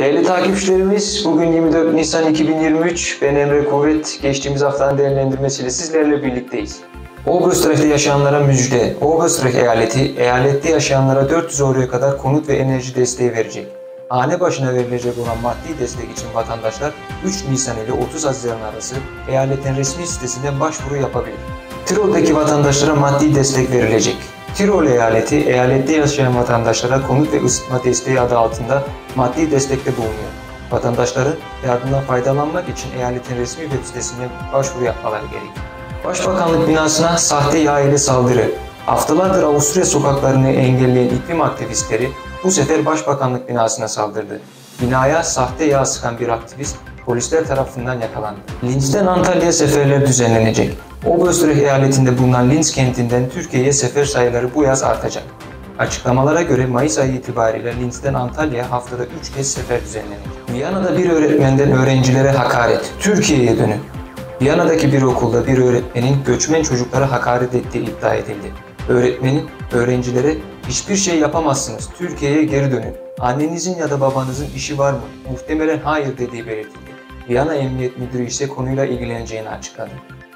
Değerli takipçilerimiz, bugün 24 Nisan 2023, ben Emre Kuvvet. Geçtiğimiz haftanın değerlendirmesiyle sizlerle birlikteyiz. Oberösterreich'te yaşayanlara müjde. Oberösterreich eyalette yaşayanlara 400 euroya kadar konut ve enerji desteği verecek. Hane başına verilecek olan maddi destek için vatandaşlar 3 Nisan ile 30 Haziran arası eyaletin resmi sitesinden başvuru yapabilir. Tirol'daki vatandaşlara maddi destek verilecek. Tirol eyaleti, eyalette yaşayan vatandaşlara konut ve ısıtma desteği adı altında maddi destekte bulunuyor. Vatandaşların yardımdan faydalanmak için eyaletin resmi web sitesine başvuru yapmaları gerekiyor. Başbakanlık binasına sahte yağ ile saldırı. Haftalardır Avusturya sokaklarını engelleyen iklim aktivistleri bu sefer Başbakanlık binasına saldırdı. Binaya sahte yağ sıkan bir aktivist polisler tarafından yakalandı. Linz'den Antalya'ya seferler düzenlenecek. Oberösterreich eyaletinde bulunan Linz kentinden Türkiye'ye sefer sayıları bu yaz artacak. Açıklamalara göre Mayıs ayı itibariyle Linz'den Antalya'ya haftada 3 kez sefer düzenlenecek. Viyana'da bir öğretmenden öğrencilere hakaret. Türkiye'ye dönün. Viyana'daki bir okulda bir öğretmenin göçmen çocuklara hakaret ettiği iddia edildi. Öğretmenin öğrencilere hiçbir şey yapamazsınız, Türkiye'ye geri dönün. Annenizin ya da babanızın işi var mı? Muhtemelen hayır dediği belirtildi. Viyana Emniyet Müdürü ise konuyla ilgileneceğini açıkladı.